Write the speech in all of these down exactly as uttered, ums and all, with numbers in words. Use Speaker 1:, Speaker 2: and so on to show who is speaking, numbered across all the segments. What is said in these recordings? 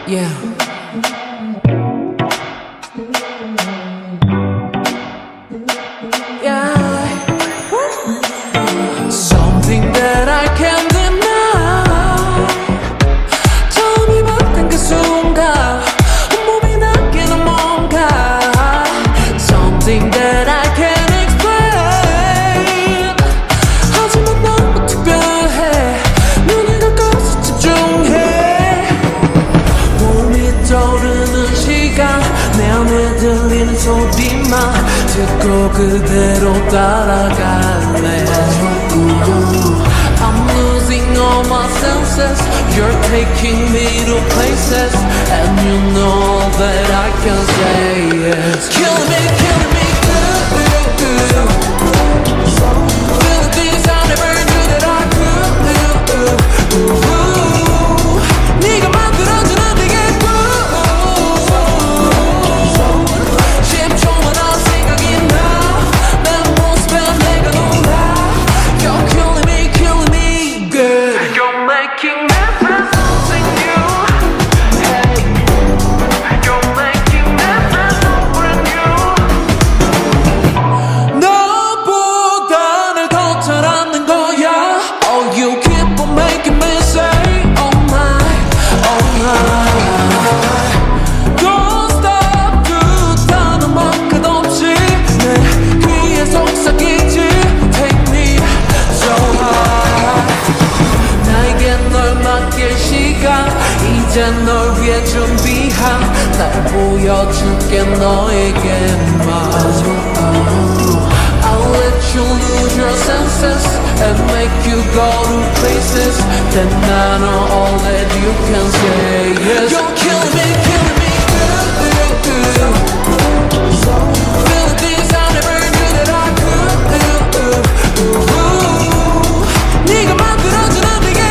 Speaker 1: Yeah. Yeah. Something that I can't deny. 처음이 바뀐 그 순간 몸이 느끼는 뭔가. Something that I can't explain. 하지만 너무 특별해. 눈을 감고서 집중해. 몸이 떠오르는 시간 내 안에 들리는 소리만 듣고 그대로 따라갈래. I'm losing all my senses. You're taking me to places, and you know that I can say yes. Killing me, killing me, ooh, ooh. Feeling things I never knew that I could. Ooh, ooh, ooh. 네가 만들어주는 네게 십 초만 한 생각이 나. 내 모습에 내가 놀라. You're killing me, killing me good. You're making me feel something new. Hey, you're making me feel so brand new. 너보다 날 더 잘 아는 거야. Oh, you keep on making me say oh my, oh my. Don't stop 그 단어만 끝없이 내 귀에 속삭이지. Take me so high. 나에게 널 맡길 시간 이제 널 위해 준비한 날 보여줄게 너에게만. I'll let you lose your senses and make you go to places that I know all that you can say yes. You're killing me, killing me, ooh, ooh, ooh. Feeling things I never knew that I could. Ooh, ooh, ooh. 네가 만들어주는 네게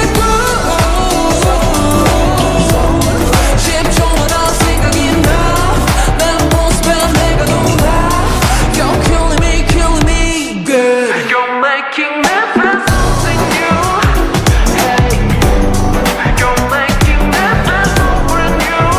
Speaker 1: 십 초만 한 생각이 나. 내 모습에 내가 놀라. You're killing me, killing me good. You're making me feel something new. Hey, you're making me feel so brand new.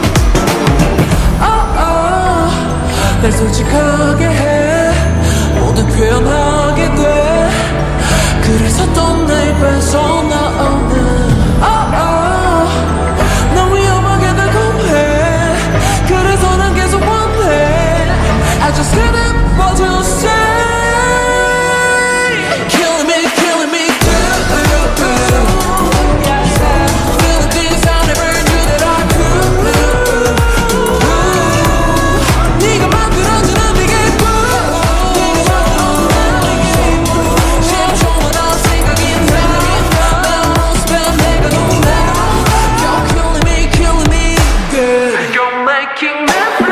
Speaker 1: Oh, oh. 날 솔직하게 해. 모두 표현하게 돼. 그래서 또 내 입에서 나오는 oh, oh. 넌 위험하게 날 공해. 그래서 난 계속 원해. I just can't help what you say. Killing me, killing me, ooh, ooh, ooh. Feeling things I never knew that I could. Ooh, ooh. 네가 만들어주는 네게 십 초만 한 생각이 나. 내 모습에 내가 놀라. You're killing me, killing me good. You're making me